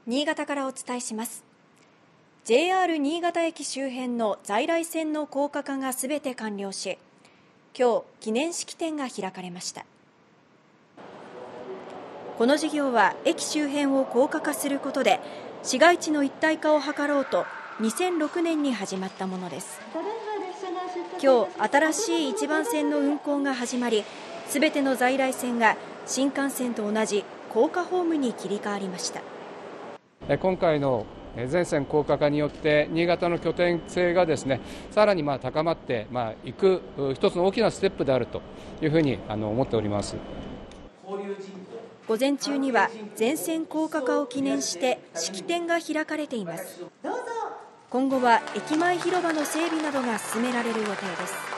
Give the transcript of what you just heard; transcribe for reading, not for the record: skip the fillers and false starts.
新潟からお伝えします。JR 新潟駅周辺の在来線の高架化がすべて完了し、今日記念式典が開かれました。この事業は駅周辺を高架化することで市街地の一体化を図ろうと2006年に始まったものです。今日新しい1番線の運行が始まり、すべての在来線が新幹線と同じ高架ホームに切り替わりました。 今回の全線高架化によって新潟の拠点性がですね、さらに高まっていく一つの大きなステップであるというふうに思っております。 午前中には全線高架化を記念して式典が開かれています。今後は駅前広場の整備などが進められる予定です。